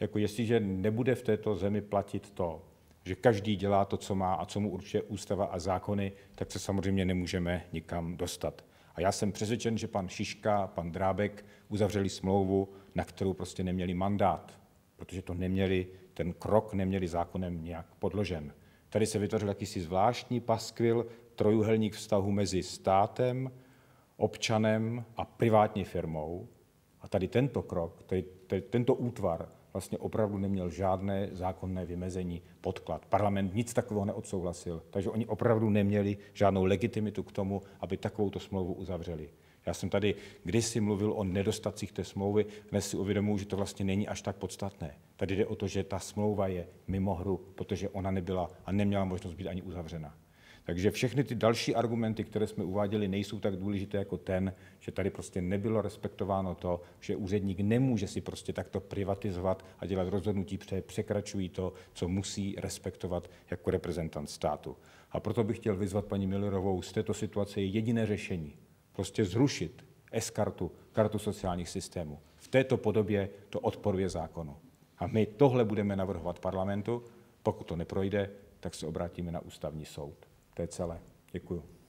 jako jestliže nebude v této zemi platit to, že každý dělá to, co má a co mu určuje ústava a zákony, tak se samozřejmě nemůžeme nikam dostat. A já jsem přesvědčen, že pan Šiška, pan Drábek uzavřeli smlouvu, na kterou prostě neměli mandát, protože to neměli, ten krok neměli zákonem nějak podložen. Tady se vytvořil jakýsi zvláštní paskvil, trojúhelník vztahu mezi státem, občanem a privátní firmou. A tady tento krok, tento útvar vlastně opravdu neměl žádné zákonné vymezení, podklad. Parlament nic takového neodsouhlasil, takže oni opravdu neměli žádnou legitimitu k tomu, aby takovouto smlouvu uzavřeli. Já jsem tady kdysi mluvil o nedostatcích té smlouvy, dnes si uvědomuji, že to vlastně není až tak podstatné. Tady jde o to, že ta smlouva je mimo hru, protože ona nebyla a neměla možnost být ani uzavřena. Takže všechny ty další argumenty, které jsme uváděli, nejsou tak důležité jako ten, že tady prostě nebylo respektováno to, že úředník nemůže si prostě takto privatizovat a dělat rozhodnutí, které překračují to, co musí respektovat jako reprezentant státu. A proto bych chtěl vyzvat paní Müllerovou, z této situace je jediné řešení. Prostě zrušit S-kartu, kartu sociálních systémů. V této podobě to odporuje zákonu. A my tohle budeme navrhovat parlamentu. Pokud to neprojde, tak se obrátíme na ústavní soud. To je celé. Děkuju.